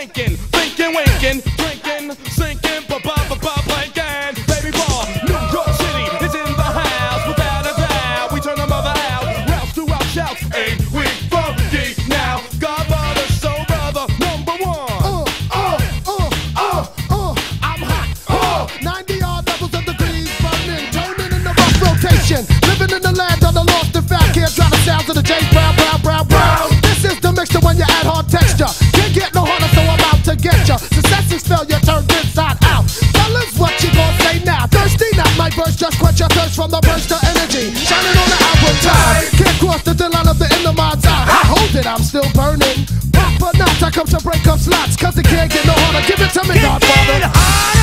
thinking, winking, drinking, sinking, blinking. Baby boy, New York City is in the house, without a doubt. We turn them other out, routes to our shouts. Ain't we funky now? Godfather, soul brother, number one. I'm hot. 90 odd levels of degrees, burning, turning in the rough rotation. Living in the land of the lost and found, can't drown the sounds of the J. Brown. This is the mixture when you add hard texture. Can't get no harder, so I'm out to get ya. Success is failure turned inside out. Fellas, what you gonna say now? Thirsty, not my verse, just quench your thirst from the burst of energy. Shining on the outward tide. Can't cross the thin line of the inner mind's eye. I hold it, I'm still burning. Pop or not, I come to break up slots, cause it can't get no harder. Give it to me, Godfather.